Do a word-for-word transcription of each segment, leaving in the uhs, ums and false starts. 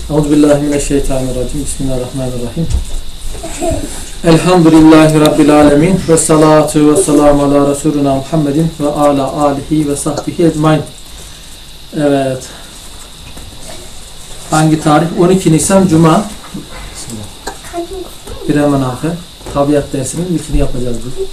Euzubillahimineşşeytanirracim. Bismillahirrahmanirrahim. Elhamdülillahi Rabbil alemin. Ve salatu ve selamu ala Resuluna Muhammedin ve ala alihi ve sahbihi ecmain. Evet. Hangi tarih? on iki Nisan Cuma. Bir hemen ahir. Tabiat dersinin ilkini yapacağız bugün.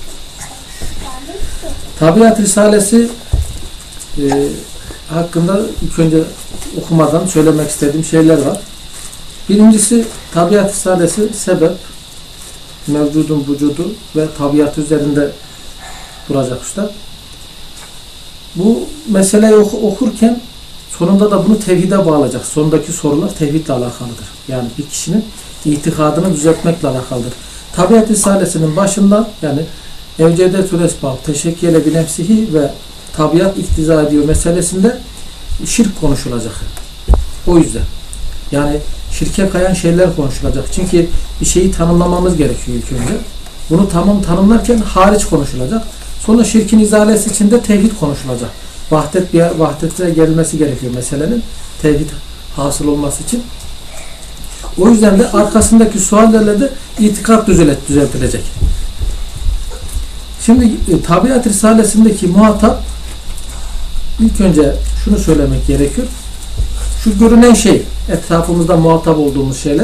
Tabiat Risalesi e, hakkında ilk önce okumadan söylemek istediğim şeyler var. Birincisi, Tabiat Risalesi sebep, mevcudun vücudu ve tabiat üzerinde duracak usta. Bu meseleyi oku, okurken sonunda da bunu tevhide bağlayacak. Sonundaki sorular tevhidle alakalıdır. Yani bir kişinin itikadını düzeltmekle alakalıdır. Tabiat Risalesi'nin başında yani evcedetül esbab, teşekküle bi nefsihi ve tabiat iktiza ediyor meselesinde şirk konuşulacak. O yüzden. Yani şirke kayan şeyler konuşulacak. Çünkü bir şeyi tanımlamamız gerekiyor ilk önce. Bunu tamam tanımlarken hariç konuşulacak. Sonra şirkin izalesi için de tevhid konuşulacak. Vahdet bir vahdete gelmesi gerekiyor meselenin. Tevhid hasıl olması için. O yüzden de arkasındaki suallerle de itikat düzeltilecek. Şimdi e, Tabiat Risalesi'ndeki muhatap ilk önce şunu söylemek gerekiyor. Şu görünen şey, etrafımızda muhatap olduğumuz şeyler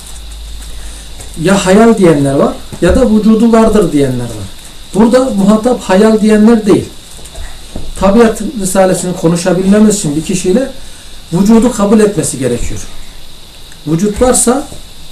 ya hayal diyenler var ya da vücudu vardır diyenler var. Burada muhatap hayal diyenler değil. Tabiat Risalesi'ni konuşabilmemiz için bir kişiyle vücudu kabul etmesi gerekiyor. Vücut varsa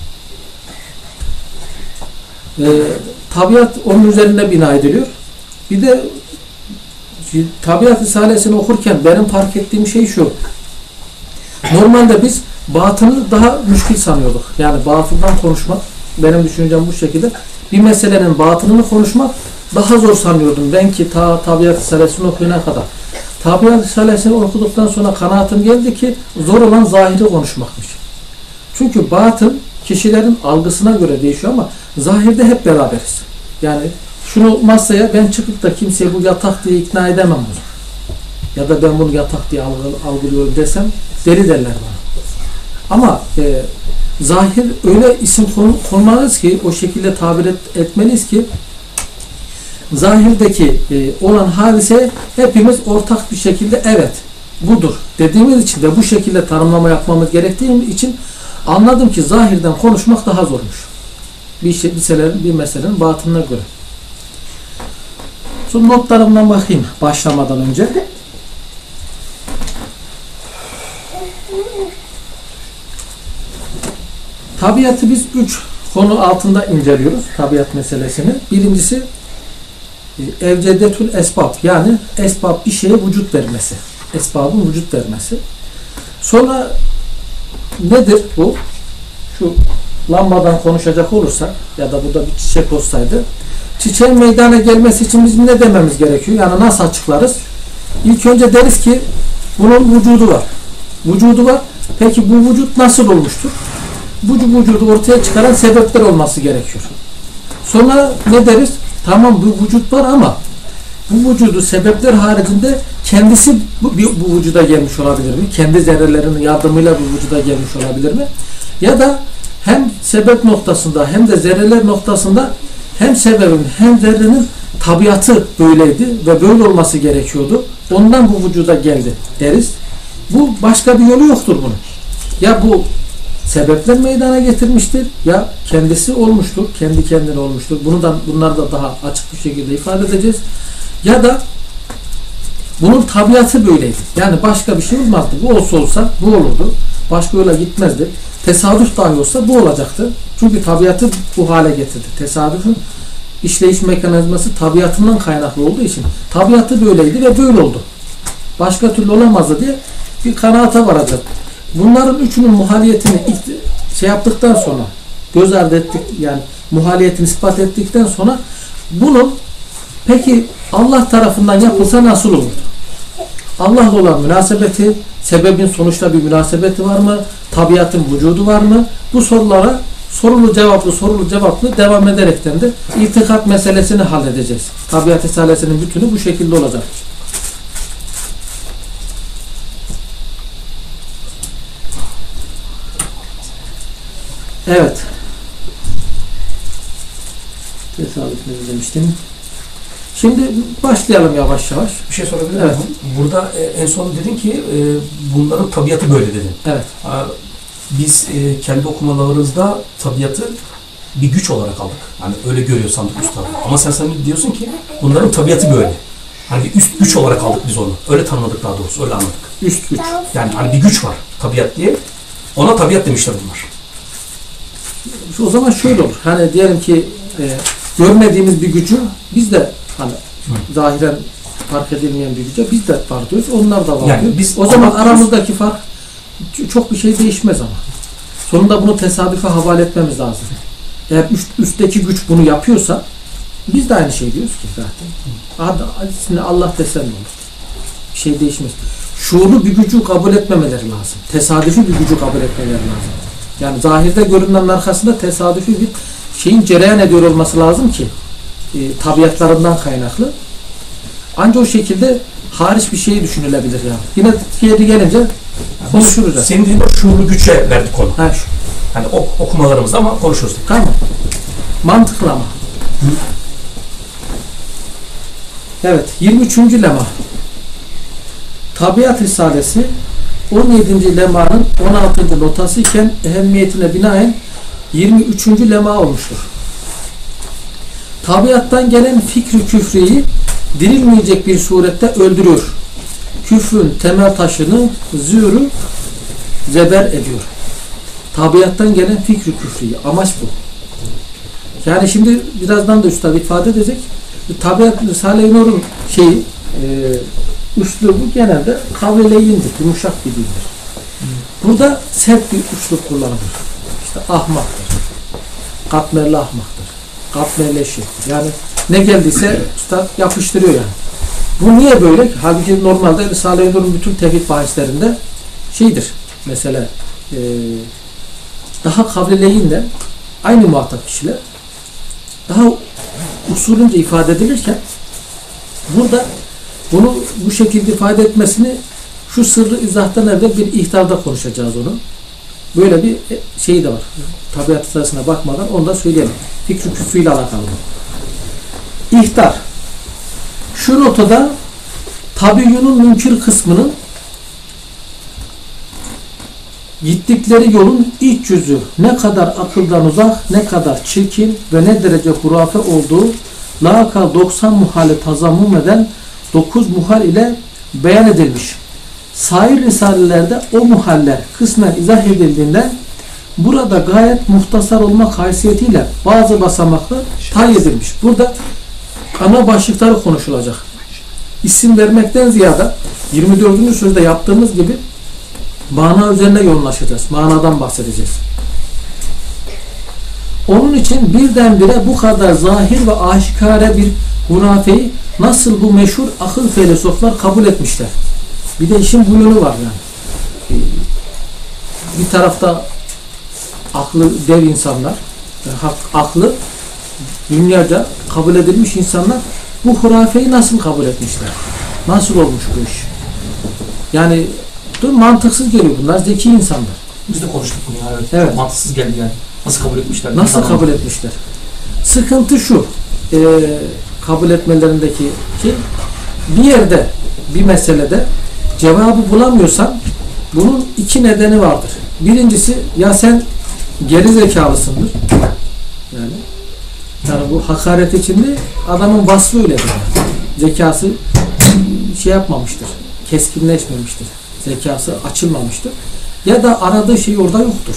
e, tabiat onun üzerine bina ediliyor. Bir de Tabiat Risalesi'ni okurken benim fark ettiğim şey şu. Normalde biz batını daha müşkil sanıyorduk. Yani batından konuşmak, benim düşüncem bu şekilde. Bir meselenin batınını konuşmak daha zor sanıyordum. Ben ki ta Tabiat Risalesi'ni okuyana kadar. Tabiat Risalesi'ni okuduktan sonra kanaatim geldi ki zor olan zahiri konuşmakmış. Çünkü batın kişilerin algısına göre değişiyor ama zahirde hep beraberiz. Yani şunu masaya ben çıkıp da kimseye bu yatak diye ikna edemem bunu. Ya da ben bunu yatak diye algılıyorum desem deli derler bana. Ama e, zahir öyle isim konmalıyız ki o şekilde tabir et, etmeliyiz ki zahirdeki e, olan hadise hepimiz ortak bir şekilde evet budur dediğimiz için de bu şekilde tanımlama yapmamız gerektiği için anladım ki zahirden konuşmak daha zormuş. Bir, şey, bir, meselenin, bir meselenin batınına göre. Şu notlarımdan bakayım başlamadan önce. Tabiatı biz üç konu altında inceliyoruz. Tabiat meselesini. Birincisi evcedetül esbab. Yani esbab bir şeye vücut vermesi. Esbabın vücut vermesi. Sonra nedir bu? Şu lambadan konuşacak olursak ya da burada bir çiçek olsaydı çiçeğin meydana gelmesi için biz ne dememiz gerekiyor? Yani nasıl açıklarız? İlk önce deriz ki bunun vücudu var. Vücudu var. Peki bu vücut nasıl olmuştur? Bu vücudu ortaya çıkaran sebepler olması gerekiyor. Sonra ne deriz? Tamam bu vücut var ama bu vücudu sebepler haricinde kendisi bu, bu vücuda gelmiş olabilir mi? Kendi zerrelerinin yardımıyla bu vücuda gelmiş olabilir mi? Ya da hem sebep noktasında hem de zerreler noktasında hem sebebin hem zerrenin tabiatı böyleydi ve böyle olması gerekiyordu. Ondan bu vücuda geldi deriz. Bu başka bir yolu yoktur bunun. Ya bu sebepler meydana getirmiştir ya kendisi olmuştur, kendi kendine olmuştur. Bunu da bunları da daha açık bir şekilde ifade edeceğiz. Ya da bunun tabiatı böyleydi. Yani başka bir şey olmazdı. Bu olsa olsa bu olurdu. Başka yola gitmezdi. Tesadüf dahi olsa bu olacaktı. Çünkü tabiatı bu hale getirdi. Tesadüfün işleyiş mekanizması tabiatından kaynaklı olduğu için tabiatı böyleydi ve böyle oldu. Başka türlü olamazdı diye bir kanaata varacak. Bunların üçünün muhaliyetini şey yaptıktan sonra göz ardı ettik yani muhaliyetini ispat ettikten sonra bunun peki Allah tarafından yapılsa nasıl olurdu? Allah'la olan münasebeti, sebebin sonuçta bir münasebeti var mı? Tabiatın vücudu var mı? Bu sorulara sorulu cevaplı sorulu cevaplı devam ederekten de itikat meselesini halledeceğiz. Tabiat Risalesi'nin bütünü bu şekilde olacak. Evet. Tesadüf ne demiştim? Şimdi başlayalım yavaş yavaş. Bir şey sorabilir miyim? Evet. Burada e, en son dedin ki e, bunların tabiatı böyle dedin. Evet. A, biz e, kendi okumalarımızda tabiatı bir güç olarak aldık. Hani öyle görüyor sandık üstad. Ama sen sen diyorsun ki bunların tabiatı böyle. Hani bir üst güç olarak aldık biz onu. Öyle tanımladık daha doğrusu. Öyle anladık. Üst güç. Yani hani bir güç var tabiat diye. Ona tabiat demişler bunlar. O zaman şöyle olur. Hani diyelim ki e, görmediğimiz bir gücü biz de hani Hı. zahiren fark edilmeyen bir güce biz de var diyoruz. Onlar da var yani diyoruz. Biz o zaman aramızdaki fark çok bir şey değişmez ama. Sonunda bunu tesadüfe havale etmemiz lazım. Eğer üst, üstteki güç bunu yapıyorsa biz de aynı şey diyoruz ki zaten. Şimdi Allah desen ne olur? Bir şey değişmez. Şuurlu bir gücü kabul etmemeleri lazım. Tesadüfi bir gücü kabul etmeleri lazım. Yani zahirde görünenin arkasında tesadüfi bir şeyin cereyan ediyor olması lazım ki e, tabiatlarından kaynaklı. Ancak o şekilde hariç bir şey düşünülebilir yani. Yine geri gelince konuşuruz. Senin dediğin o şuurlu güce verdik konu. Ha, şu. Hani ok, okumalarımızda ama konuşuruz. Tamam. Mantıklı ama. Hı. Evet. yirmi üçüncü lema. Tabiat Risalesi on yedinci lemanın on altıncı notası iken ehemmiyetine binaen yirmi üçüncü lema olmuştur. Tabiattan gelen fikri küfriyi dirilmeyecek bir surette öldürüyor. Küfrün temel taşını züğrü zeber ediyor. Tabiattan gelen fikri küfriyi. Amaç bu. Yani şimdi birazdan da üstad ifade edecek. Tabiat Risale-i Nur'un şeyi e, üslubu genelde kavreleyindir. Yumuşak bir dildir. Burada sert bir üslup kullanılır. İşte ahmaktır. Katmerli ahmaktır. Katmerli eşektir. Yani ne geldiyse üstad yapıştırıyor yani. Bu niye böyle? Halbuki normalde Risale-i Nur'un bütün tevhid bahislerinde şeydir. Mesela e, daha kavreleyinle aynı muhatap kişiler daha usulünce ifade edilirken burada bunu bu şekilde ifade etmesini şu sırrı izahtan evvel bir ihtarda konuşacağız onu. Böyle bir şey de var. Tabiat sırasına bakmadan onu da söyleyelim. Fikri küfrüyle alakalı. İhtar. Şu notada tabiyyunun münkir kısmının gittikleri yolun iç yüzü ne kadar akıldan uzak, ne kadar çirkin ve ne derece hurafe olduğu laka doksan muhali tazammum eden dokuz muhal ile beyan edilmiş. Sair risalelerde o muhaller kısmen izah edildiğinden burada gayet muhtasar olmak haysiyetiyle bazı basamaklar tay edilmiş. Burada ana başlıkları konuşulacak. İsim vermekten ziyade yirmi dördüncü sözde yaptığımız gibi mana üzerine yoğunlaşacağız. Manadan bahsedeceğiz. Onun için birdenbire bu kadar zahir ve aşikare bir hurafeyi nasıl bu meşhur akıl filozoflar kabul etmişler? Bir de işin bu yönü var yani. Bir tarafta aklı dev insanlar, yani aklı dünyaca kabul edilmiş insanlar bu hurafeyi nasıl kabul etmişler? Nasıl olmuş bu iş? Yani dur, mantıksız geliyor bunlar. Zeki insanlar. Biz de konuştuk bunu ya. Evet. Evet. Çok mantıksız geldi yani. Nasıl kabul etmişler? Nasıl kabul anladım. etmişler? Sıkıntı şu. E, kabul etmelerindeki şey, bir yerde, bir meselede cevabı bulamıyorsan bunun iki nedeni vardır. Birincisi ya sen geri zekalısındır. Yani yani bu hakaret içinde adamın vasfı öyledir. Zekası şey yapmamıştır. Keskinleşmemiştir. Zekası açılmamıştır. Ya da aradığı şey orada yoktur.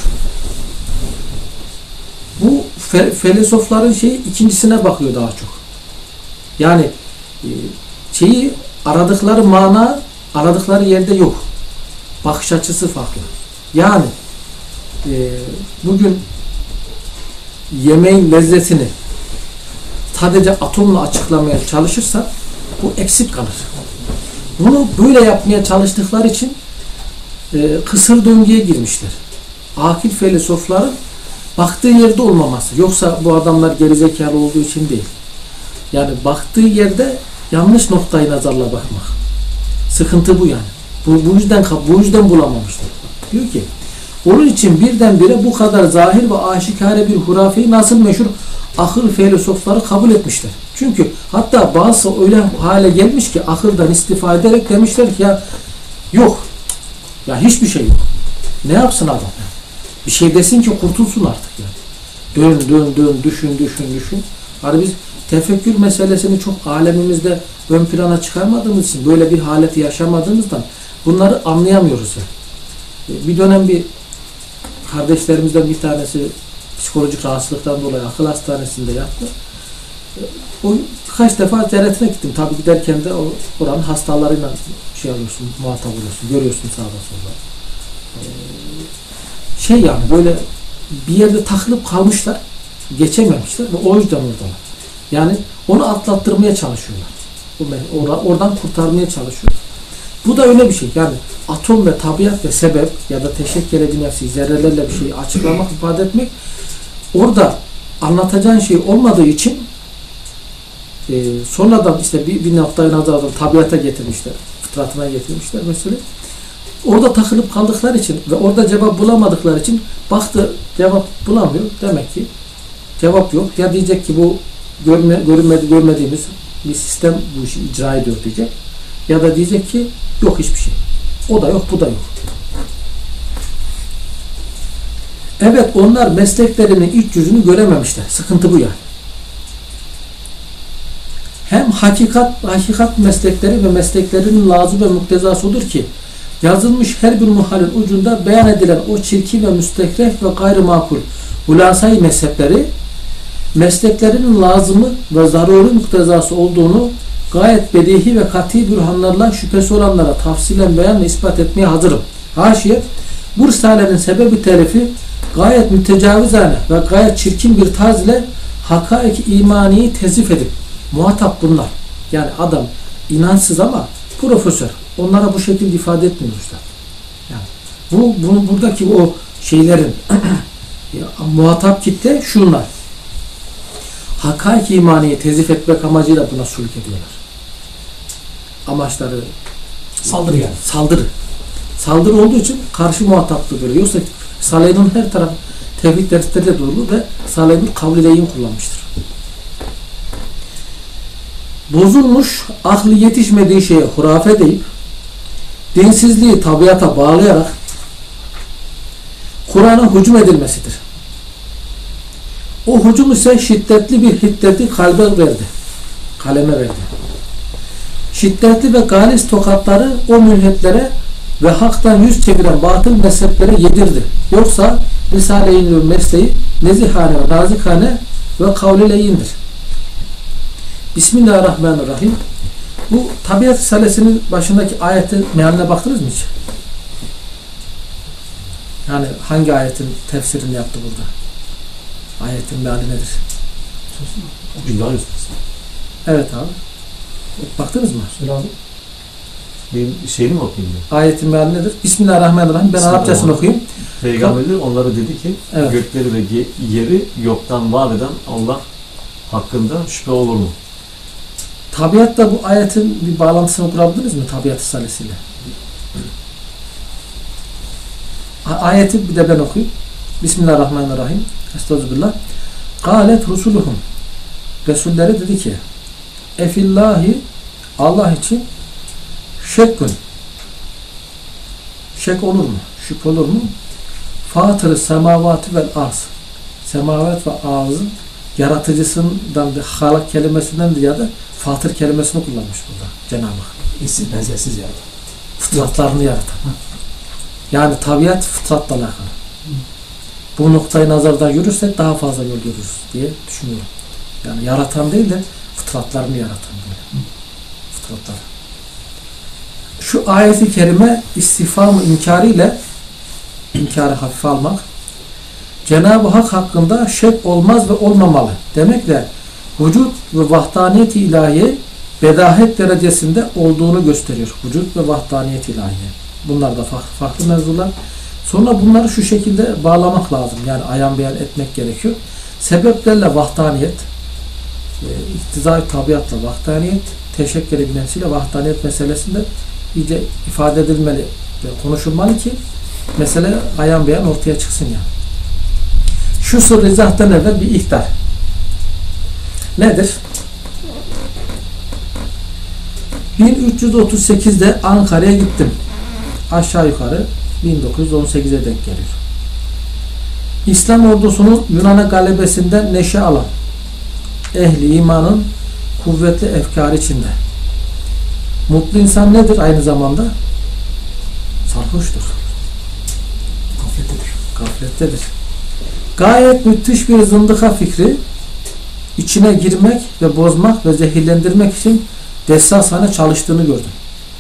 Bu fe filozofların şeyi ikincisine bakıyor daha çok. Yani e, şeyi aradıkları mana aradıkları yerde yok. Bakış açısı farklı. Yani e, bugün yemeğin lezzetini sadece atomla açıklamaya çalışırsa bu eksik kalır. Bunu böyle yapmaya çalıştıkları için e, kısır döngüye girmişler. Akil filozofların baktığı yerde olmaması. Yoksa bu adamlar gerizekalı olduğu için değil. Yani baktığı yerde yanlış noktayı nazarla bakmak. Sıkıntı bu yani. Bu, bu yüzden bu yüzden bulamamışlar. Diyor ki Onun için birdenbire bu kadar zahir ve aşikare bir hurafeyi nasıl meşhur akıl filozofları kabul etmişler. Çünkü hatta bazı öyle hale gelmiş ki akıldan istifade ederek demişler ki ya yok. Ya hiçbir şey yok. Ne yapsın adam? Bir şey desin ki kurtulsun artık yani. Dön dön dön düşün düşün düşün. Hani biz tefekkür meselesini çok alemimizde ön plana çıkarmadığımız için böyle bir haleti yaşamadığımızdan bunları anlayamıyoruz yani. Bir dönem bir kardeşlerimizden bir tanesi psikolojik rahatsızlıktan dolayı akıl hastanesinde yattı. O birkaç defa ziyaretine gittim. Tabii giderken de o oranın hastalarıyla şey alıyorsun, muhatap oluyorsun, görüyorsun sağda solda. Ee, şey yani böyle bir yerde takılıp kalmışlar, geçememişler ve o yüzden oradalar. Yani onu atlattırmaya çalışıyorlar. Oradan kurtarmaya çalışıyor. Bu da öyle bir şey. Yani atom ve tabiat ve sebep ya da teşekkür bir nefsi zerrelerle bir şeyi açıklamak, ifade etmek orada anlatacağın şey olmadığı için e, sonradan işte bir, bir noktayı nazardan tabiata getirmişler. Fıtratına getirmişler mesela. Orada takılıp kaldıkları için ve orada cevap bulamadıkları için baktı cevap bulamıyor. Demek ki cevap yok. Ya diyecek ki bu görme, görünmedi, görmediğimiz bir sistem bu işi icra ediyor diyecek. Ya da diyecek ki yok hiçbir şey. O da yok, bu da yok. Evet, onlar mesleklerinin iç yüzünü görememişler. Sıkıntı bu yani. Hem hakikat, hakikat meslekleri ve mesleklerinin lazım ve muktezası odur ki yazılmış her bir muhalin ucunda beyan edilen o çirkin ve müstekreh ve gayrimakul hulasayı mezhepleri mesleklerinin lazımı ve zaruri muktezası olduğunu gayet bedihi ve kat'i bürhanlarla şüphesi olanlara tafsilen beyanla ispat etmeye hazırım. Haşiye, bu risalenin sebebi telifi gayet mütecavizane ve gayet çirkin bir tarz ile hakaik imaniyi tezif edip muhatap bunlar. Yani adam inançsız ama profesör. Onlara bu şekilde ifade etmiyorlar. Yani bu, bu buradaki o şeylerin muhatap kitle şunlar. Hakaik imaniyi tezif etmek amacıyla buna sulk ediyorlar. Amaçları saldırı yani. Saldırı. Saldırı olduğu için karşı muhataplığı böyle. Yoksa Salih'in her tarafı tevhid dersleri de dolu ve Salih'in kavli-i kullanmıştır. Bozulmuş, aklı yetişmediği şeye hurafe deyip dinsizliği tabiata bağlayarak Kur'an'a hücum edilmesidir. O hücum ise şiddetli bir hiddeti kalbe verdi. Kaleme verdi. Şiddetli ve galis tokatları o mülhitlere ve haktan yüz çeviren batıl mezheplere yedirdi. Yoksa Risale-i Nur mesleği nezihane ve nazikane ve kavlileyindir. Bismillahirrahmanirrahim. Bu Tabiat Risalesi'nin başındaki ayetin mealine baktınız mı hiç? Yani hangi ayetin tefsirini yaptı burada? Ayetin meali nedir? Evet abi. Baktınız mı? Söyle abi. Bir şeyini mi okuyayım ben? Ayetin meali nedir? Bismillahirrahmanirrahim. Ben Arapçasını okuyayım. Peygamberi onlara dedi ki evet. Gökleri ve yeri yoktan var eden Allah hakkında şüphe olur mu? Tabiatta bu ayetin bir bağlantısını kurabildiniz mi? Tabiat Risalesi'yle. Ayeti bir de ben okuyayım. Bismillahirrahmanirrahim. Estağfirullah. Kâlet rusuluhum. Resulleri dedi ki Efillahi Allah için şekkün. Şek olur mu? Şüphe olur mu? Fatır-ı semavati vel arz. Semavat ve arzın yaratıcısından da halak kelimesinden ziyade fatır kelimesini kullanmış burada Cenab-ı Hak. Eşsiz benzersiz yani. Fıtratlarını yaratan. Yani tabiat fıtratla alakalı. Bu noktayı nazardan yürürsek daha fazla yol görürüz diye düşünüyorum. Yani yaratan değil de fıtratlarını yaratan böyle. Fıtratlar. Şu ayeti kerime istifam-ı inkariyle inkarı hafife almak Cenab-ı Hak hakkında şek olmaz ve olmamalı demekle vücut ve vahdaniyet-i ilahiye bedahet derecesinde olduğunu gösteriyor. Vücut ve vahdaniyet ilahiye. Bunlar da farklı, farklı mevzular. Sonra bunları şu şekilde bağlamak lazım. Yani ayan beyan etmek gerekiyor. Sebeplerle vahdaniyet, iktizai tabiatla vahdaniyet, teşekkür edilmesiyle vahdaniyet meselesinde iyice ifade edilmeli ve konuşulmalı ki mesele ayan beyan ortaya çıksın ya. Şu sır izahtan evvel bir ihtar. Nedir? bin üç yüz otuz sekizde Ankara'ya gittim. Aşağı yukarı bin dokuz yüz on sekize denk geliyor. İslam ordusunun Yunan'a galebesinden neşe alan ehli imanın kuvvetli efkarı içinde. Mutlu insan nedir aynı zamanda? Sarhoştur. Gaflettedir. Gaflettedir. Gayet müthiş bir zındıka fikri içine girmek ve bozmak ve zehirlendirmek için dessasane çalıştığını gördüm.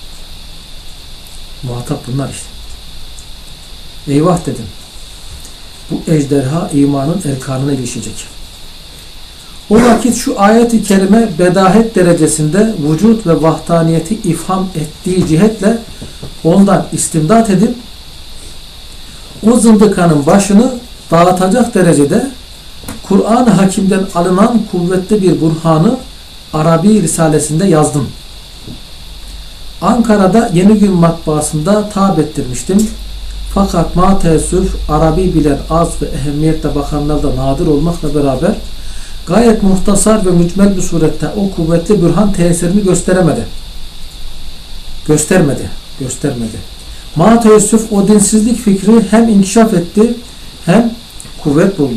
Muhatap bunlar işte. Eyvah dedim. Bu ejderha imanın erkanına ilişecek. O vakit şu ayet-i kerime bedahet derecesinde vücut ve vahdaniyeti ifham ettiği cihetle ondan istimdat edip o zındıkanın başını dağıtacak derecede Kur'an-ı Hakim'den alınan kuvvetli bir burhanı Arabi Risalesinde yazdım. Ankara'da Yeni Gün matbaasında tab ettirmiştim. Fakat ma teessüf Arabi bilen az ve ehemmiyetle bakanlar da nadir olmakla beraber gayet muhtasar ve mücmel bir surette o kuvvetli bürhan tesirini gösteremedi. Göstermedi. Göstermedi. Ma teessüf o dinsizlik fikri hem inkişaf etti hem kuvvet buldu.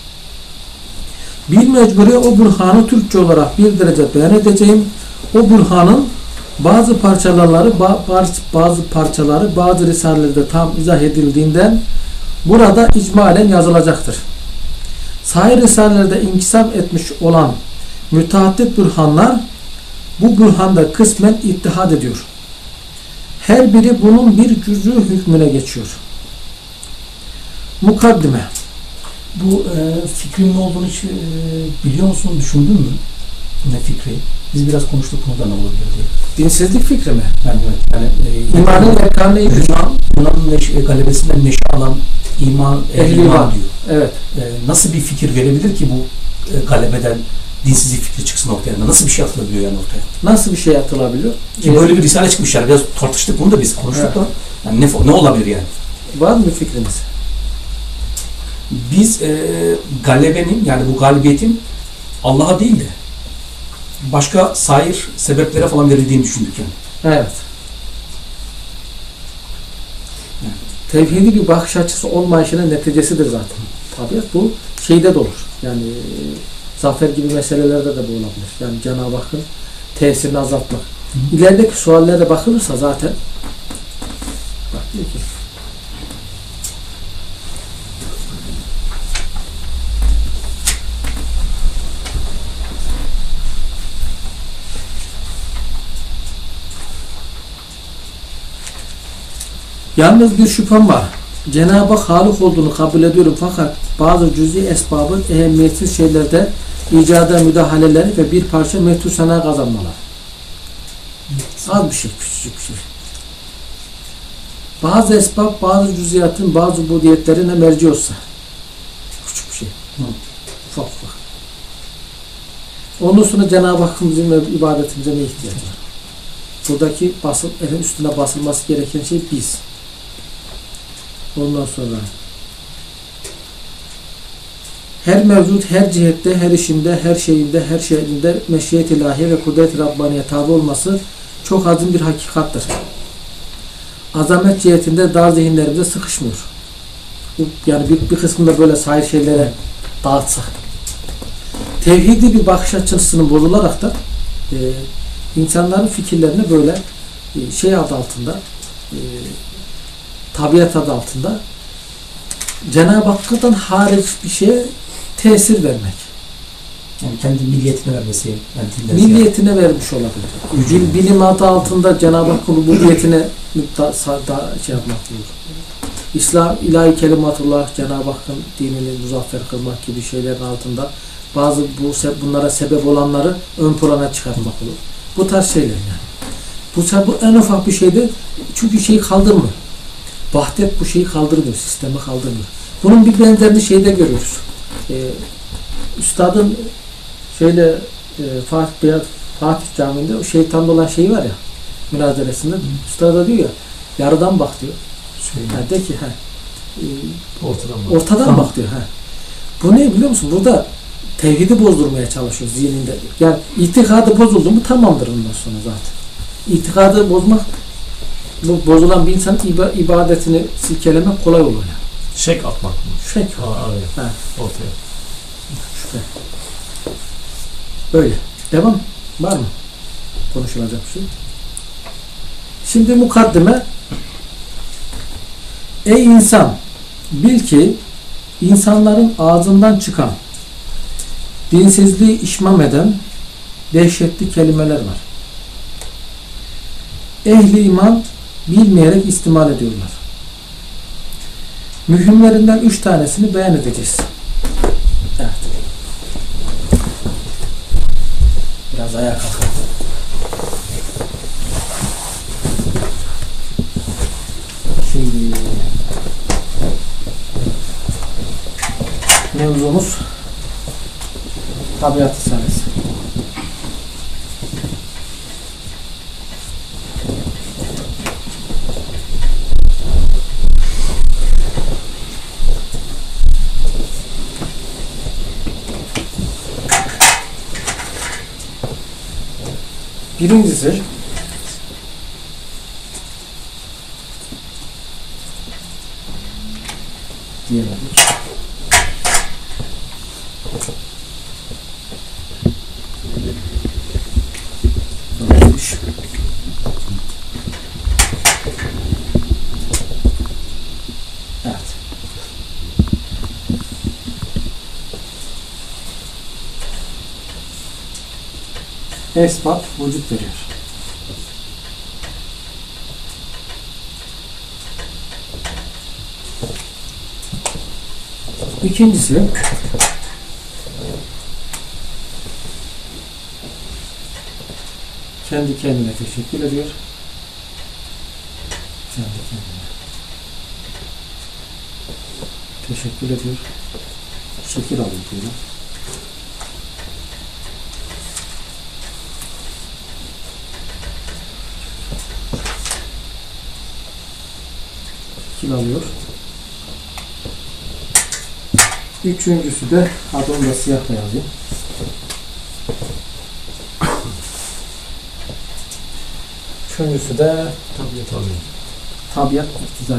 Bir mecburi o bürhanı Türkçe olarak bir derece beyan edeceğim. O bürhanın bazı parçaları bazı parçaları bazı risalelerde tam izah edildiğinden burada icmalen yazılacaktır. Sair risalelerde inkisap etmiş olan müteaddit bürhanlar bu bürhanda kısmen ittihad ediyor. Her biri bunun bir cüz'ü hükmüne geçiyor. Mukaddime. Bu e, fikrin ne olduğunu hiç e, biliyor musun, düşündün mü? Ne fikri? Biz biraz konuştuk bundan ne olabilir diye. Dinsizlik fikri mi? Yani, evet, yani e, İmanın erkanı Yunan, Yunan'ın neş, galebesinden neşe alan iman, ehli iman, iman diyor. Evet. E, nasıl bir fikir verebilir ki bu e, galebeden dinsizlik fikri çıksın ortaya? Nasıl bir şey atılabiliyor yani ortaya? Nasıl bir şey atılabiliyor? Ki ee, böyle bir risale çıkmış yani. Biraz tartıştık bunu da biz konuştuk evet. da. Yani ne, ne olabilir yani? Var mı fikriniz? Biz e, galebenin yani bu galibiyetin Allah'a değil de başka sair sebeplere falan verildiğini düşündük yani. Evet. Yani. Tevhidi bir bakış açısı olmayışının neticesidir zaten. Tabii bu şeyde de olur. Yani zafer gibi meselelerde de bu olabilir. Yani Cenab-ı Hakk'ın tesirini azaltmak. Hı. İlerideki suallere bakılırsa zaten bak diyor ki yalnız bir şüphem var. Cenab-ı Halik olduğunu kabul ediyorum fakat bazı cüz'i esbabın ehemmiyetsiz şeylerde icada müdahaleleri ve bir parça mehtû sana kazanmalar. Az bir şey, küçücük bir şey. Bazı esbab, bazı cüz'iyatın, bazı budiyetlerine merci olsa. Küçük bir şey. Hı. Ufak ufak. Ondan sonra Cenab-ı Hakk'ın bizim ibadetimize ne ihtiyacı var? Buradaki basıl, elin üstüne basılması gereken şey biz. Ondan sonra her mevcut, her cihette, her işinde, her şeyinde, her şeyinde meşiyet ilahi ve kudret-i Rabbaniye tabi olması çok azim bir hakikattir. Azamet cihetinde dar zihinlerimize sıkışmıyor. Yani bir, bir kısmında böyle sair şeylere dağıtsak. Tevhidi bir bakış açısının bozularak da e, insanların fikirlerini böyle e, şey adı altında e, tabiat adı altında Cenab-ı Hakk'tan hariç bir şeye tesir vermek. Yani kendi milliyetine vermesi. Yani milliyetine yani vermiş olabilir. Bil, bilim adı altında Cenab-ı Hakk'ın bu milliyetine şey yapmak olur. İslam, ilahi kelimatullah, Cenab-ı Hakk'ın dinini muzaffer kılmak gibi şeylerin altında bazı bu bunlara sebep olanları ön plana çıkartmak olur. Bu tarz şeyler yani. Bu, bu en ufak bir şeydir. Çünkü şeyi kaldırmıyor. Vahdet bu şeyi kaldırmıyor. Sistemi kaldırmıyor. Bunun bir benzerini şeyde görüyoruz. Ee, Üstadın şöyle e, Fatih, Fatih Camii'nde o şeytanla olan şeyi var ya münazeresinde. Üstad da diyor ya yarıdan bak diyor. Şey, Ha, de ki ha, e, Ortadan bak. ortadan Tamam. bak diyor. Ha. Bu ne biliyor musun? Burada tevhidi bozdurmaya çalışıyor zihninde. Yani itikadı bozuldu mu tamamdır ondan sonra zaten. İtikadı bozmak, bu bozulan bir insanın iba- ibadetini silkelemek kolay olur yani. Şek atmak mı? Şey Ha, araya. Ha. Ortaya. şüphe. Böyle. Devam. Var mı? Konuşulacak bir şey. Şimdi mukaddime. Ey insan! Bil ki insanların ağzından çıkan dinsizliği işmam eden dehşetli kelimeler var. Ehli iman bilmeyerek istimal ediyorlar. Mühimlerinden üç tanesini beyan edeceğiz. Evet. Biraz ayağa kalkalım. Şimdi mevzumuz tabiat risalesi. Birincisi diyemedik. Neymiş? Evet. Esbab vücut veriyor. İkincisi kendi kendine teşekkür ediyor. Kendi kendine teşekkür ediyor. Şekil alıyor diyor. Şekil alıyor. Üçüncüsü de adını da siyahla yazayım. Üçüncüsü de Tabiat alıyor. tabiat iktidar.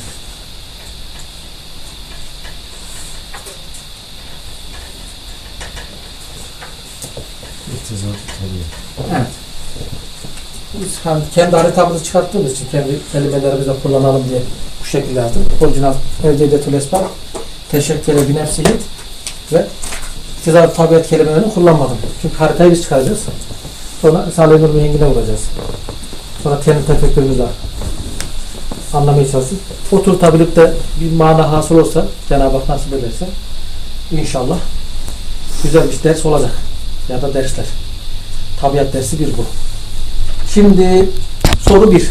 İktizat tabiat. Evet. Biz hani kendi haritamızı çıkarttığımız için kendi kelimelerimizi kullanalım diye bu şekilde yazdım. Orijinal Evcedetül Esbab teşekküre bir nefsihit ve iktidar tabiat kelimelerini kullanmadım. Çünkü haritayı biz çıkaracağız. Sonra Risale-i Nur mihengine vuracağız. Sonra kendi tefekkürümüzle anlamaya çalışıyoruz. Oturtabilip de bir mana hasıl olsa Cenab-ı Hak nasip ederse inşallah güzel bir ders olacak. Ya da dersler. Tabiat dersi bir bu. Şimdi soru bir.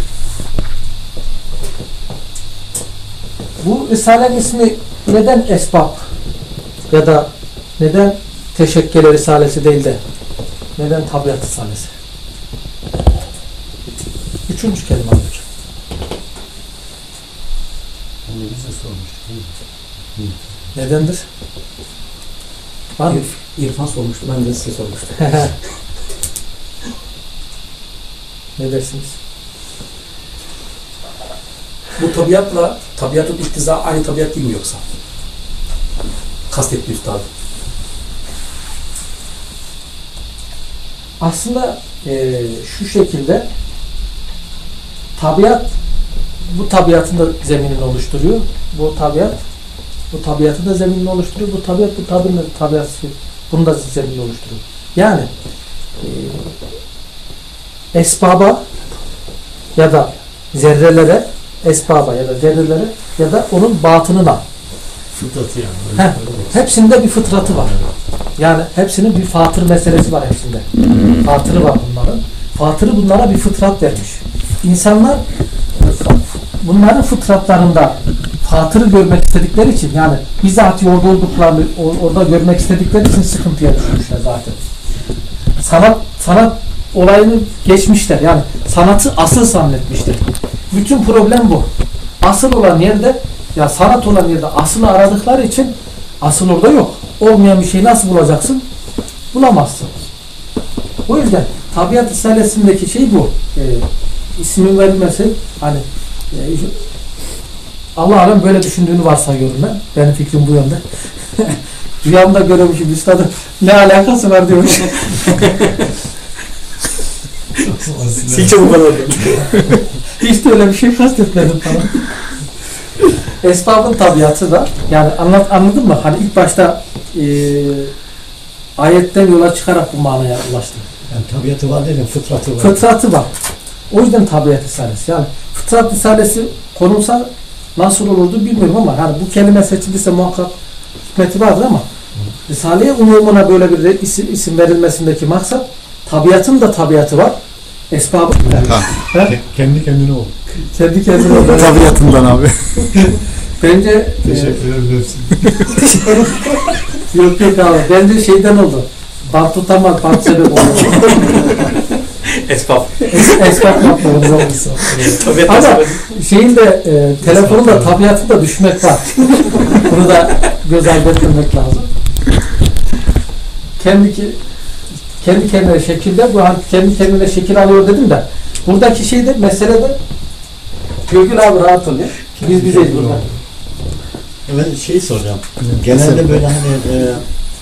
Bu Risale'nin ismi neden Esbab ya da neden Teşekküle Risalesi değil de neden Tabiat Risalesi? Üçüncü kelime alıyor. Onu bize sormuştuk. Nedendir? Var mı? İrfan sormuştu. Ben de size sormuştum. Ne dersiniz? Bu tabiatla tabiatın iktiza aynı tabiat değil mi yoksa? Kastetti üstad. Aslında e, şu şekilde tabiat bu tabiatın da zeminini oluşturuyor. Bu tabiat bu tabiatı da zeminini oluşturuyor. Bu tabiat bu tabiatın da tabiat bunu da zeminini oluşturuyor. Yani e, esbaba ya da zerrelere esbaba ya da zerrelere ya da onun batınına Fıtratı yani. heh, hepsinde bir fıtratı var. Yani hepsinin bir fatır meselesi var hepsinde. Fatırı var bunların. Fatırı bunlara bir fıtrat vermiş. İnsanlar bunların fıtratlarında fatırı görmek istedikleri için yani bizatihi orada olduklarını orada görmek istedikleri için sıkıntıya düşmüşler zaten. Sanat sanat olayını geçmişler. Yani sanatı asıl zannetmişler. Bütün problem bu. Asıl olan yerde, ya sanat olan yerde asılı aradıkları için asıl orada yok. Olmayan bir şeyi nasıl bulacaksın? Bulamazsın. O yüzden tabiat risalesindeki şey bu. E, ismin verilmesi, hani e, Allah alem böyle düşündüğünü varsayıyorum ben. Benim fikrim bu yönde. Rüyamda görmüşüm üstadım. Ne alakası var diyormuş. Hiç bu kadar. Hiç de öyle bir şey kastetmedim falan. Esbabın tabiatı da, yani anlat, anladın mı? Hani ilk başta e, ayetten yola çıkarak bu manaya ulaştım. Yani tabiatı var dedim, fıtratı var. Fıtratı var. O yüzden tabiat risalesi. Yani fıtrat risalesi konulsa nasıl olurdu bilmiyorum ama hani bu kelime seçilirse muhakkak hikmeti vardır ama Risale-i umumuna böyle bir isim, isim verilmesindeki maksat tabiatın da tabiatı var. Esbabı. Ke- kendi kendine oldu. Kendi kendine oldu. Tabiatından abi. Bence Teşekkür ederim. e, yok yok abi. Bence şeyden oldu. Bant tutamaz, bant sebep oldu. Esbab. Es, esbab yapmamız oldu. Tabiat Ama esbab. şeyin de e, telefonun da tabiatında düşmek var. Bunu da göz ardı etmemek lazım. Kendi ki kendi kendine şekilde, bu kendi kendine şekil alıyor dedim de buradaki şey de mesele de Gülgül abi rahat ol ya. Biz bizeyiz burada. Ben şey soracağım. Genelde böyle hani e,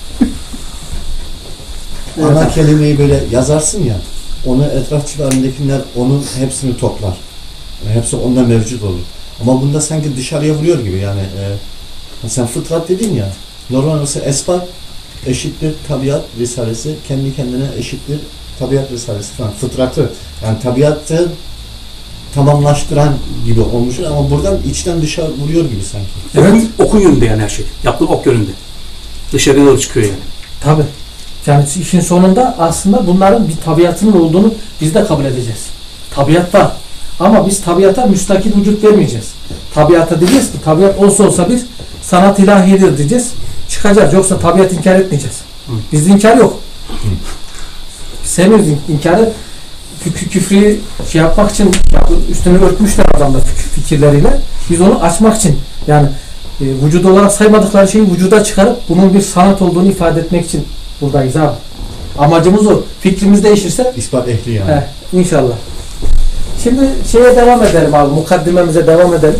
ana Evet. kelimeyi böyle yazarsın ya, onu etraf civarındakiler onun hepsini toplar. Yani hepsi onda mevcut olur. Ama bunda sanki dışarıya vuruyor gibi yani. E, sen fıtrat dedin ya. Normal mesela esbab eşittir tabiat risalesi, kendi kendine eşittir tabiat risalesi falan. Fıtratı, yani tabiatı tamamlaştıran gibi olmuş ama buradan içten dışa vuruyor gibi sanki. Evet. Okun yönünde yani her şey. Yaptığın ok yönünde. Dışarıya doğru çıkıyor yani. Tabii. Yani işin sonunda aslında bunların bir tabiatının olduğunu biz de kabul edeceğiz. Tabiat var. Ama biz tabiata müstakil vücut vermeyeceğiz. Tabiata diyeceğiz ki tabiat olsa olsa bir sanat ilahidir diyeceğiz. Çıkacağız. Yoksa tabiat inkar etmeyeceğiz. Hı. Bizde inkar yok. Biz sevmiyoruz in- inkarı. Kü- küfrü şey yapmak için üstünü örtmüşler adamlar fikirleriyle. Biz onu açmak için, yani e, vücut olarak saymadıkları şeyi vücuda çıkarıp bunun bir sanat olduğunu ifade etmek için buradayız abi. Amacımız o. Fikrimiz değişirse İspat ehli yani. he, inşallah. Şimdi şeye devam edelim abi. Mukaddimemize devam edelim.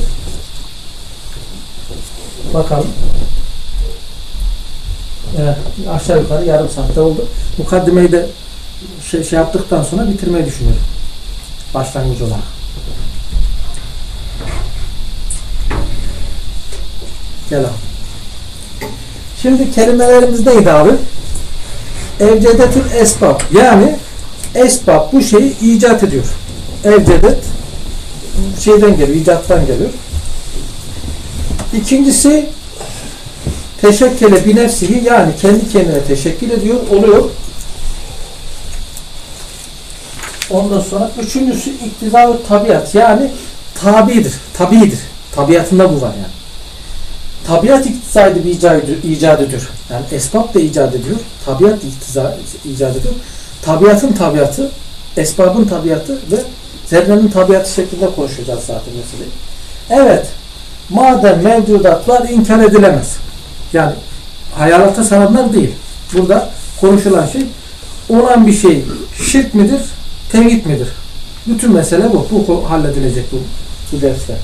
Bakalım. Evet, aşağı yukarı yarım saatte oldu. Mukaddimeyi de şey, şey yaptıktan sonra bitirmeyi düşünüyorum. Başlangıç olarak. Gel abi. Şimdi kelimelerimiz neydi abi? Evcedetül esbab. Yani esbab bu şeyi icat ediyor. Evcedet şeyden geliyor, icattan geliyor. İkincisi teşekkele bir nefsihi, yani kendi kendine teşekkül ediyor, oluyor. Ondan sonra üçüncüsü iktiza ve tabiat, yani tabidir, tabidir. Tabiatında bu var yani. Tabiat iktiza bir icat, icat ediyor. Yani esbab da icat ediyor. Tabiat iktiza icat ediyor. Tabiatın tabiatı, esbabın tabiatı ve zerrenin tabiatı şeklinde konuşacağız zaten meseleyi. Evet, madem mevcudat var inkar edilemez. Yani hayalata sananlar değil. Burada konuşulan şey olan bir şey şirk midir, tevhid midir? Bütün mesele bu. Bu halledilecek bu, bu derste.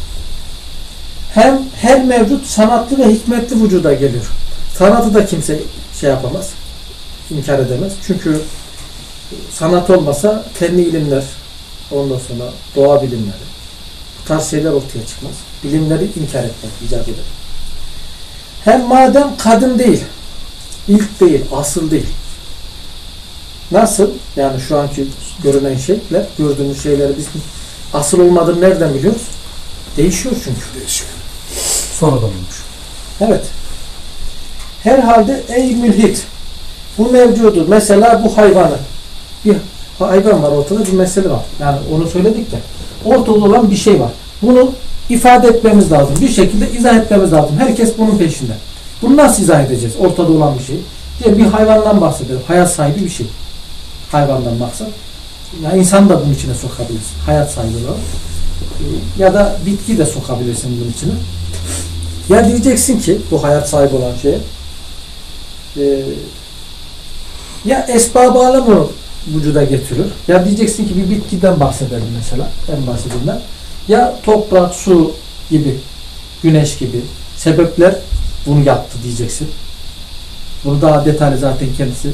Hem her mevcut sanatlı ve hikmetli vücuda geliyor. Sanatı da kimse şey yapamaz, inkar edemez. Çünkü sanat olmasa kendi ilimler, ondan sonra doğa bilimleri, bu tarz şeyler ortaya çıkmaz. Bilimleri inkar etmek icap eder. Hem madem kadın değil, ilk değil, asıl değil. Nasıl? Yani şu anki görünen şeyler, gördüğümüz şeyleri biz asıl olmadığını nereden biliyoruz? Değişiyor çünkü. Değişiyor. Sonradan olmuş. Evet. Herhalde ey mülhit, bu mevcudu, mesela bu hayvanı, bir hayvan var ortada, bir mesele var. Yani onu söyledik de ortada olan bir şey var. Bunu ifade etmemiz lazım. Bir şekilde izah etmemiz lazım. Herkes bunun peşinde. Bunu nasıl izah edeceğiz? Ortada olan bir şey. Diye bir hayvandan bahsedelim. Hayat sahibi bir şey. Hayvandan maksat. Yani insan da bunun içine sokabiliriz. Hayat sahibi olarak. ya da bitki de sokabilirsin bunun içine. Ya diyeceksin ki bu hayat sahibi olan şeye e, ya esbab-ı alem vücuda getirir. Ya diyeceksin ki bir bitkiden bahsedelim mesela en basitinden. Ya toprak, su gibi, güneş gibi sebepler bunu yaptı diyeceksin. Bunu daha detaylı zaten kendisi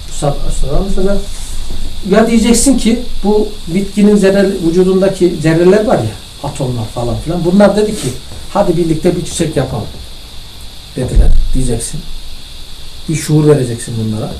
sonra. Ya diyeceksin ki bu bitkinin zerre, vücudundaki zerreler var ya, atomlar falan filan. Bunlar dedi ki hadi birlikte bir çiçek yapalım dediler diyeceksin. Bir şuur vereceksin bunlara.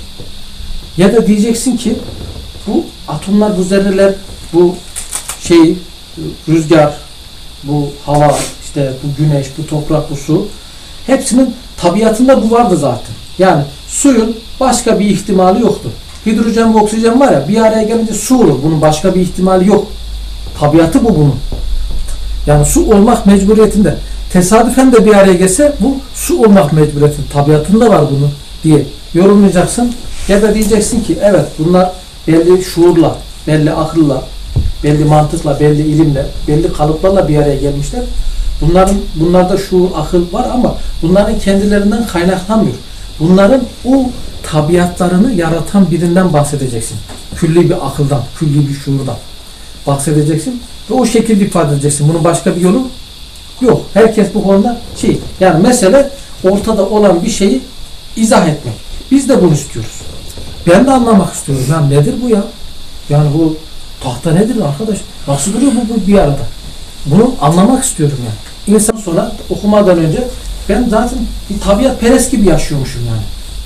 Ya da diyeceksin ki bu atomlar, bu zerreler, bu şey, rüzgar, bu hava, işte bu güneş, bu toprak, bu su, hepsinin tabiatında bu vardı zaten. Yani suyun başka bir ihtimali yoktu. Hidrojen ve oksijen var ya, bir araya gelince su olur. Bunun başka bir ihtimali yok. Tabiatı bu bunun. Yani su olmak mecburiyetinde. Tesadüfen de bir araya gelse bu su olmak mecburiyetinde. Tabiatında var bunu diye yorumlayacaksın. Ya da diyeceksin ki evet bunlar belli şuurla, belli akılla, belli mantıkla, belli ilimle, belli kalıplarla bir araya gelmişler. Bunların bunlarda şuur, akıl var ama bunların kendilerinden kaynaklanmıyor. Bunların o tabiatlarını yaratan birinden bahsedeceksin. Külli bir akıldan, külli bir şuurdan bahsedeceksin ve o şekilde ifade edeceksin. Bunun başka bir yolu yok. Herkes bu konuda şey, yani mesele ortada olan bir şeyi izah etmek. Biz de bunu istiyoruz. Ben de anlamak istiyorum. Yani nedir bu ya? Yani bu tahta nedir arkadaş? Nasıl duruyor bu, bu bir arada? Bunu anlamak istiyorum yani. İnsan sonra okumadan önce ben zaten bir tabiat perest gibi yaşıyormuşum yani.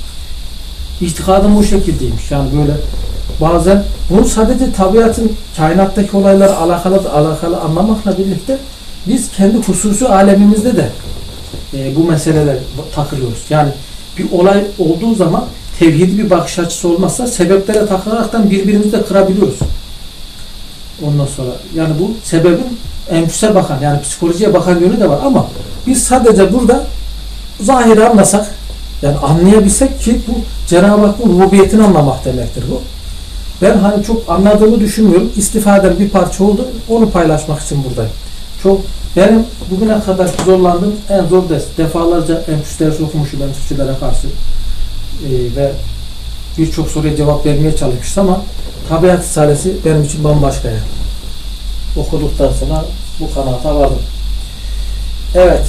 İhtikadım bu şekildeymiş. Yani böyle bazen bunu sadece tabiatın, kainattaki olaylara alakalı alakalı anlamakla birlikte biz kendi hususi alemimizde de e, bu meseleler takılıyoruz. Yani bir olay olduğu zaman tevhidi bir bakış açısı olmazsa sebeplere takılaraktan birbirimizi de kırabiliyoruz. Ondan sonra yani bu sebebin enfüse bakan, yani psikolojiye bakan yönü de var ama biz sadece burada zahiri anlasak, yani anlayabilsek ki bu Cenab-ı Hakk'ın rububiyetini anlamak demektir bu. Ben hani çok anladığımı düşünmüyorum. İstifadem bir parça oldu. Onu paylaşmak için buradayım. Çok benim bugüne kadar zorlandığım en zor ders. Defalarca enfüs dersi okumuşum enfüsçülere karşı. Ee, ve birçok soruya cevap vermeye çalışmıştım ama Tabiat Risalesi benim için bambaşka yani. Okuduktan sonra bu kanaata vardım. Evet.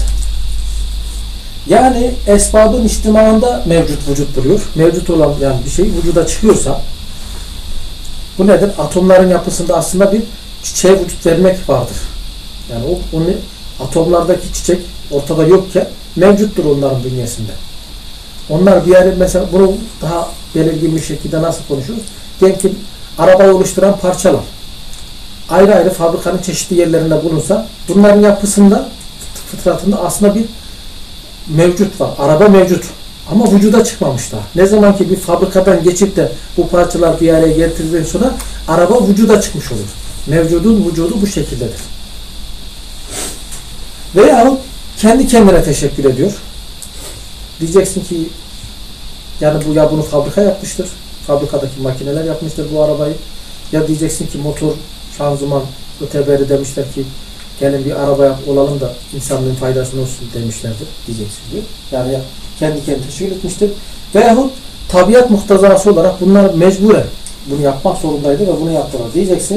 Yani esbabın içtimaında mevcut vücut duruyor. Mevcut olan yani bir şey vücuda çıkıyorsa bu nedir? Atomların yapısında aslında bir çiçeğe vücut vermek vardır. Yani o onu atomlardaki çiçek ortada yokken mevcuttur onların bünyesinde. Onlar bir yere mesela bunu daha belirgin bir şekilde nasıl konuşuyoruz? Diyelim ki arabayı oluşturan parçalar ayrı ayrı fabrikanın çeşitli yerlerinde bulunsa bunların yapısında, fıtratında aslında bir mevcut var. Araba mevcut. Ama vücuda çıkmamış daha. Ne zaman ki bir fabrikadan geçip de bu parçalar bir araya getirdikten sonra araba vücuda çıkmış olur. Mevcudun vücudu bu şekildedir. Veyahut kendi kendine teşekkür ediyor. Diyeceksin ki yani bu ya bunu fabrika yapmıştır. Fabrikadaki makineler yapmıştır bu arabayı. Ya diyeceksin ki motor, şanzıman, öteberi demişler ki gelin bir araba olalım da insanlığın faydasına olsun demişlerdir diyeceksin diyor. Yani ya kendi kendine teşekkür etmiştir. Veyahut tabiat muhtazası olarak bunlar mecburen bunu yapmak zorundaydı ve bunu yaptılar diyeceksin.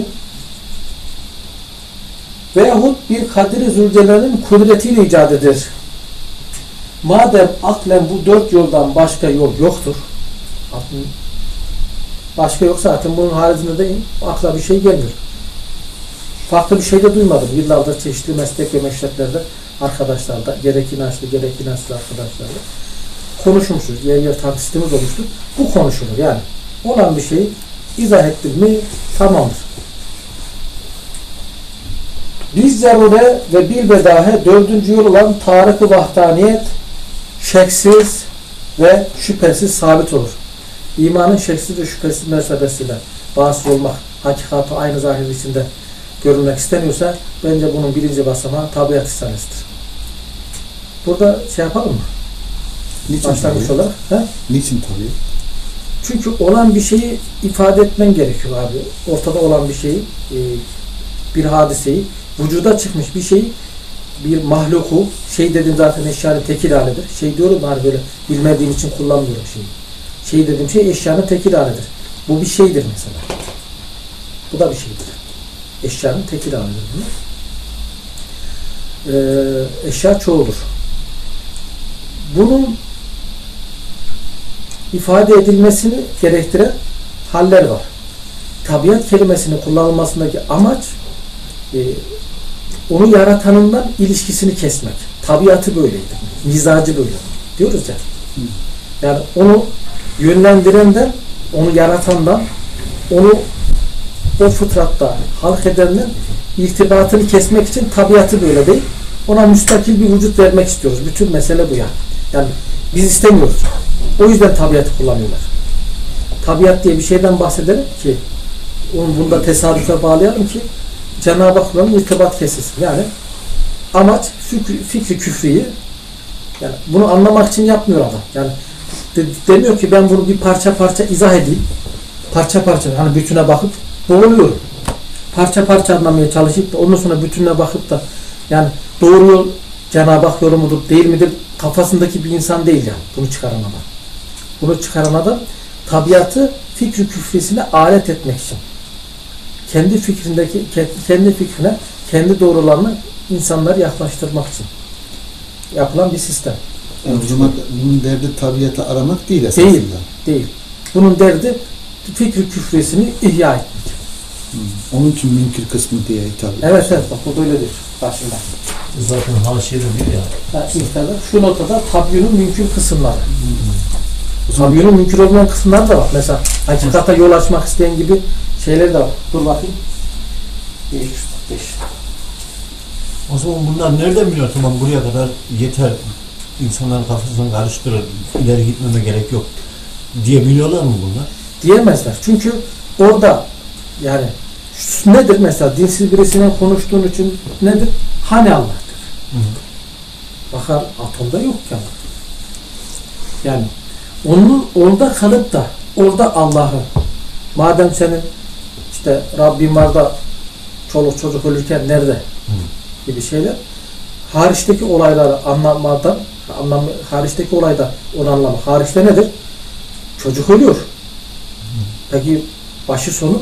Veyahut bir Kadir-i Zülcelal'in kudretiyle icat eder. Madem aklen bu dört yoldan başka yol yoktur, başka yok zaten bunun haricinde de akla bir şey gelmiyor. Farklı bir şey de duymadım. Yıllardır çeşitli meslek ve meşreplerde arkadaşlarla, gerek inançlı gerek inançlı arkadaşlarla konuşmuşuz. Yer yer tartıştığımız olmuştur. Bu konuşulur yani. Olan bir şeyi izah ettim mi tamamdır. Biz zarure ve bilbedahe dördüncü yol olan tarık-ı vahdaniyet şeksiz ve şüphesiz sabit olur. İmanın şeksiz ve şüphesiz mertebesiyle vasıl olmak, hakikatı aynı zahir içinde görülmek isteniyorsa bence bunun birinci basamağı tabiat risalesidir. Burada şey yapalım mı? Niçin başlangıç tabii? olarak. He? Niçin tabii? Çünkü olan bir şeyi ifade etmen gerekiyor abi. Ortada olan bir şeyi, bir hadiseyi vücuda çıkmış bir şeyi, bir mahluku, şey dediğim zaten eşyanın tekil halidir. Şey diyorum hani böyle bilmediğim için kullanmıyorum şeyi. Şey dediğim şey eşyanın tekil halidir. Bu bir şeydir mesela. Bu da bir şeydir. Eşyanın tekil halidir bunlar. Ee, eşya çoğuldur. Bunun ifade edilmesini gerektiren haller var. Tabiat kelimesinin kullanılmasındaki amaç e, onu yaratanından ilişkisini kesmek. Tabiatı böyleydi. Mizacı böyle. Diyoruz ya. Yani onu yönlendirenden, onu yaratandan, onu o fıtratta halk edenden irtibatını kesmek için tabiatı böyle değil. Ona müstakil bir vücut vermek istiyoruz. Bütün mesele bu yani. Yani biz istemiyoruz. O yüzden tabiatı kullanıyorlar. Tabiat diye bir şeyden bahsedelim ki onu bunda tesadüfe bağlayalım ki Cenab-ı Hak'la irtibat kesilsin. Yani amaç fikri, fikri küfriyi yani bunu anlamak için yapmıyor adam. Yani de, demiyor ki ben bunu bir parça parça izah edeyim. Parça parça hani bütüne bakıp boğuluyorum. Parça parça anlamaya çalışıp da ondan sonra bütününe bakıp da yani doğru yol Cenab-ı Hak yolu mudur değil midir kafasındaki bir insan değil yani bunu çıkaran adam. Bunu çıkaran adam tabiatı fikri küfrisine alet etmek için. Kendi fikrindeki kendi fikrine, kendi doğrularını insanları yaklaştırmak için yapılan bir sistem. Yani o zaman bunun derdi tabiatı aramak değil esasında. Değil, değil. Bunun derdi fikri küfresini ihya etmek. Hmm. Onun için münkir kısmı diye hitap ediyor. Evet evet bak bu böyledir başında. Zaten haşiyede diyor ya. Ha, işte şu notada tabyünün mümkün kısımları. Hmm. Tabyünün mümkün olmayan kısımları da var. Mesela hakikate yol açmak isteyen gibi şeyler de var. Dur bakayım. beş yüz kırk beş. O zaman bunlar nereden biliyor? Tamam buraya kadar yeter. İnsanların kafasını karıştırır. İleri gitmeme gerek yok. Diyebiliyorlar mı bunlar? Diyemezler. Çünkü orada yani nedir mesela dinsiz birisinin konuştuğun için nedir? Hani Allah'tır. Hı. Bakar atomda yok ki Allah. Yani onun orada kalıp da orada Allah'ı madem senin işte Rabbim var da çoluk çocuk ölürken nerede Hı. gibi şeyler hariçteki olayları anlamadan anlam hariçteki olayda onu anlamak. Hariçte nedir? Çocuk ölüyor. Hı. Peki başı sonu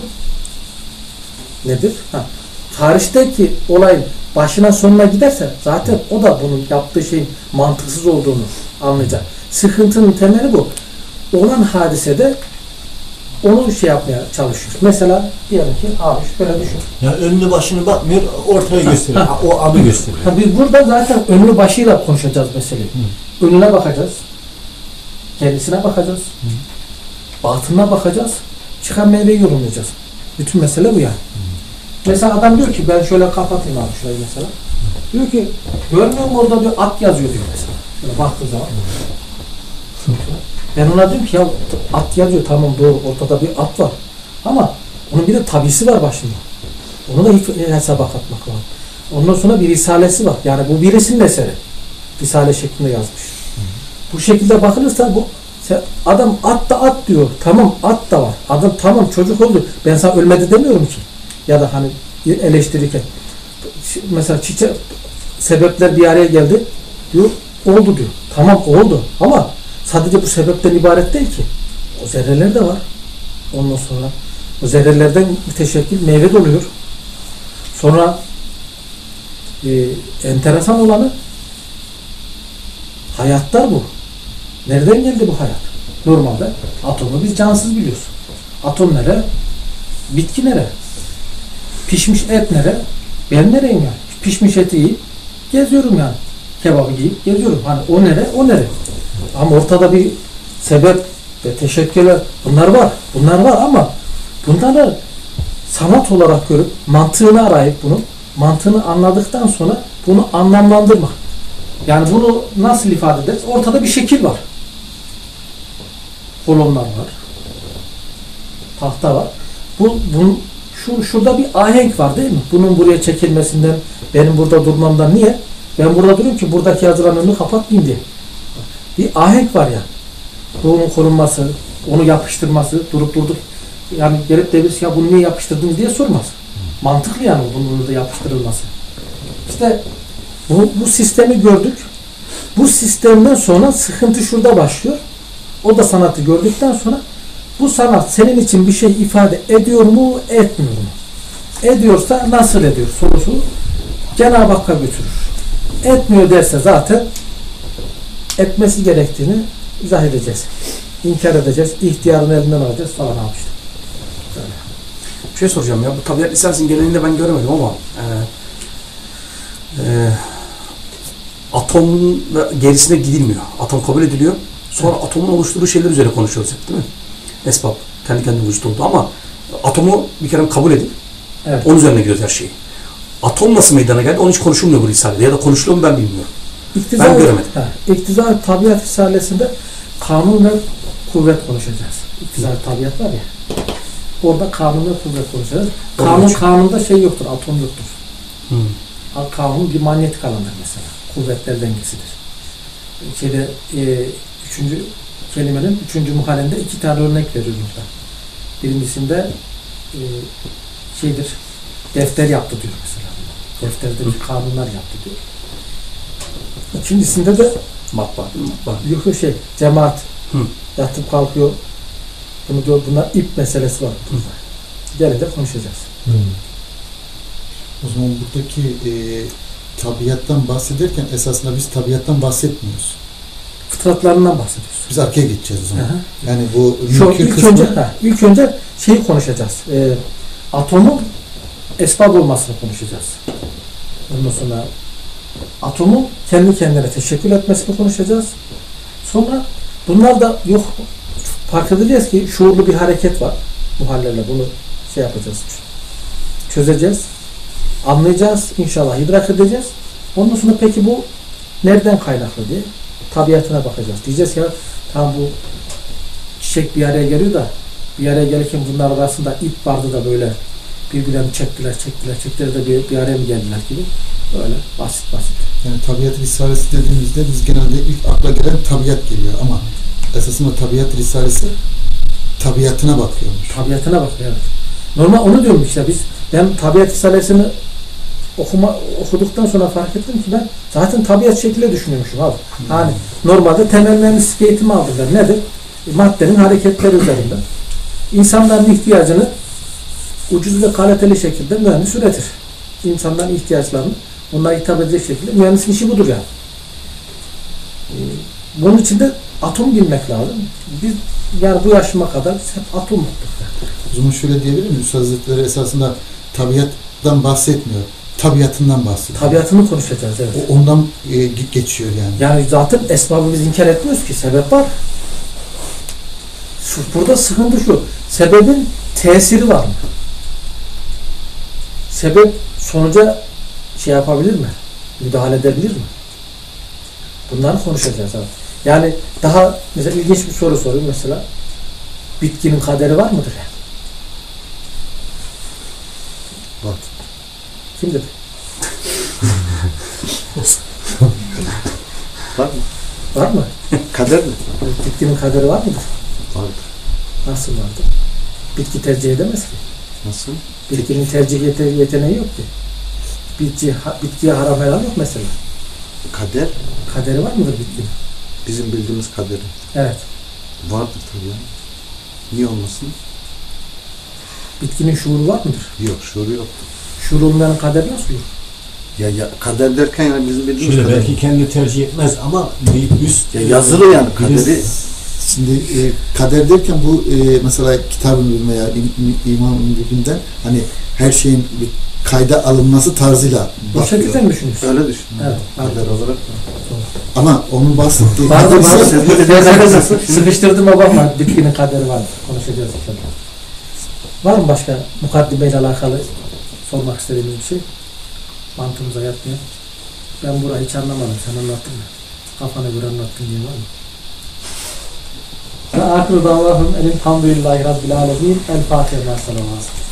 nedir? Ha. Hariçteki olayın başına sonuna giderse zaten o da bunun yaptığı şeyin mantıksız olduğunu anlayacak. Sıkıntının temeli bu. Olan hadisede onu şey yapmaya çalışıyor. Mesela diyelim ki abi şöyle düşün. Yani önünü başını bakmıyor, ortaya gösteriyor. O anı gösteriyor. Ha, biz burada zaten önünü başıyla konuşacağız meseleyi. Hı. Önüne bakacağız. Kendisine bakacağız. Hı. Batınına bakacağız. Çıkan meyveyi yorumlayacağız. Bütün mesele bu yani. Hı. Mesela adam diyor ki ben şöyle kapatayım abi şurayı mesela. Hı. Diyor ki görmüyor musun orada bir at yazıyor diyor mesela. Şöyle baktığı zaman. Hı. Ben ona diyorum ki ya at yazıyor tamam doğru ortada bir at var. Ama onun bir de tabisi var başında. Onu da hesaba katmak lazım. Ondan sonra bir risalesi var. Yani bu birisinin eseri. Risale şeklinde yazmış. Hı. Bu şekilde bakılırsa bu adam at da at diyor. Tamam at da var. Adam tamam çocuk oldu. Ben sana ölmedi demiyorum ki. Ya da hani eleştirirken. Mesela çiçek sebepler bir araya geldi. Diyor oldu diyor. Tamam oldu. Ama sadece bu sebepten ibaret değil ki. O zerreler de var. Ondan sonra o zerrelerden müteşekkil meyve de oluyor. Sonra e, enteresan olanı hayatlar bu. Nereden geldi bu hayat? Normalde atomu biz cansız biliyoruz. Atom nere? Bitki nere? Pişmiş et nere? Ben nereyim yani? Pişmiş eti yiyip geziyorum yani. Kebabı yiyip geziyorum. Hani o nere? O nere? Ama ortada bir sebep ve teşekkürler bunlar var. Bunlar var ama bunları sanat olarak görüp mantığını arayıp bunu mantığını anladıktan sonra bunu anlamlandırmak. Yani bunu nasıl ifade ederiz? Ortada bir şekil var. Kolonlar var. Tahta var. Bu bunun şu şurada bir ahenk var değil mi? Bunun buraya çekilmesinden, benim burada durmamdan niye? Ben burada duruyorum ki buradaki yazılan önünü kapatmayayım diye. Bir ahenk var ya. Yani. Onun korunması, onu yapıştırması, durup durduk. Yani gelip de birisi ya bunu niye yapıştırdınız diye sormaz. Mantıklı yani bunun da yapıştırılması. İşte bu, bu sistemi gördük. Bu sistemden sonra sıkıntı şurada başlıyor. O da sanatı gördükten sonra bu sanat senin için bir şey ifade ediyor mu, etmiyor mu? Ediyorsa nasıl ediyor sorusu Cenab-ı Hakk'a götürür. Etmiyor derse zaten etmesi gerektiğini izah edeceğiz. İnkar edeceğiz. İhtiyarın elinden alacağız falan abi işte. Böyle. Bir şey soracağım ya. Bu tabiat lisansının genelinde ben göremedim ama e, e, atomun gerisine gidilmiyor. Atom kabul ediliyor. Sonra evet. atomun oluşturduğu şeyler üzerine konuşuyoruz hep değil mi? Esbab. Kendi kendine vücut oldu ama atomu bir kere kabul edip evet. onun üzerine gidiyoruz her şeyi. Atom nasıl meydana geldi? Onu hiç konuşulmuyor bu risalede. Ya da konuşuluyor mu ben bilmiyorum. İktizar, ben göremedim. He, İktizar Tabiat Risalesi'nde kanun ve kuvvet konuşacağız. İktizar Tabiat var ya. Orada kanun ve kuvvet konuşacağız. Kanun kanunda şey yoktur, atom yoktur. Hmm. Kanun bir manyetik alandır mesela. Kuvvetler dengesidir. Şeyde e, üçüncü kelimenin üçüncü muhalinde iki tane örnek veriyor burada. Birincisinde e, şeydir, defter yaptı diyor mesela. Defterde bir kanunlar yaptı diyor. İkincisinde de matbaa, matbaa. Yok yok şey, cemaat Hı. yatıp kalkıyor. Bunu diyor, buna ip meselesi var. Gelince konuşacağız. Hı. O zaman buradaki e, tabiattan bahsederken esasında biz tabiattan bahsetmiyoruz. Fıtratlarından bahsediyoruz. Biz arkaya gideceğiz o zaman. Aha. Yani bu Şu ilk kısmı... önce ha, ilk önce şeyi konuşacağız. E, atomun esbab olmasını konuşacağız. Ondan sonra atomun kendi kendine teşekkül etmesini konuşacağız. Sonra bunlar da yok fark edeceğiz ki şuurlu bir hareket var. Bu hallerle bunu şey yapacağız. Çözeceğiz. Anlayacağız. İnşallah idrak edeceğiz. Ondan sonra peki bu nereden kaynaklı diye tabiatına bakacağız. Diyeceğiz ya tamam bu çiçek bir araya geliyor da bir araya gelirken bunlar arasında ip vardı da böyle birbirlerini çektiler, çektiler, çektiler de bir, bir araya mı geldiler gibi. Böyle basit basit. Yani tabiat risalesi dediğimizde biz genelde ilk akla gelen tabiat geliyor ama esasında tabiat risalesi tabiatına bakıyormuş. Tabiatına bakıyor evet. Normal onu diyorum işte biz ben tabiat risalesini okuma okuduktan sonra fark ettim ki ben zaten tabiat şekliyle düşünüyormuşum abi. Hmm. Yani normalde temel mühendislik eğitimi aldım ben. Nedir? Maddenin hareketleri üzerinden. İnsanların ihtiyacını ucuz ve kaliteli şekilde mühendis üretir. İnsanların ihtiyaçlarını onlara hitap edecek şekilde mühendisin işi budur yani. Bunun için de atom bilmek lazım. Biz yani bu yaşıma kadar biz hep atom bulduk. O zaman şöyle diyebilir miyiz? Üstad Hazretleri esasında tabiattan bahsetmiyor. Tabiatından bahsediyor. Tabiatını konuşacağız evet. O ondan e, geçiyor yani. Yani zaten esbabı biz inkar etmiyoruz ki. Sebep var. Şu, burada sıkıntı şu. Sebebin tesiri var mı? Sebep sonuca şey yapabilir mi? Müdahale edebilir mi? Bunları konuşacağız abi. Yani daha mesela ilginç bir soru sorayım mesela. Bitkinin kaderi var mıdır yani? Var. Kimdir? Var mı? Var mı? Kader mi? Bitkinin kaderi var mıdır? Vardır. Nasıl vardır? Bitki tercih edemez ki. Nasıl? Bitkinin tercih yete- yeteneği yok ki. Bitki, ha, bitkiye haram helal yok mesela. Kader? Kaderi var mıdır bitkinin? Bizim bildiğimiz kaderi. Evet. Vardır tabii ya. Niye olmasın? Bitkinin şuuru var mıdır? Yok, şuuru yoktur. Şuur olmayan kader nasıl olur? Ya, ya kader derken yani bizim bildiğimiz Şöyle kader. belki kendi tercih etmez ama bir üst ya yazılı yani kaderi. Şimdi e, kader derken bu e, mesela kitab-ı veya İmam Bilgin'den hani her şeyin bir kayda alınması tarzıyla bu bakıyor. şekilde mi düşünüyorsun? Öyle düşün. Evet. Kader olarak. Ama onun bahsettiği Vardı kader ise vardı. Sıkıştırdım babam var. Bitkinin kaderi var. Konuşacağız inşallah. Var mı başka mukaddimeyle alakalı sormak istediğiniz bir şey? Mantığımıza yatmıyor. Ben burayı hiç anlamadım. Sen anlattın mı? Kafana göre anlattın diye var mı? Ve akıl davahım elhamdülillahi rabbil alemin. El Fatiha.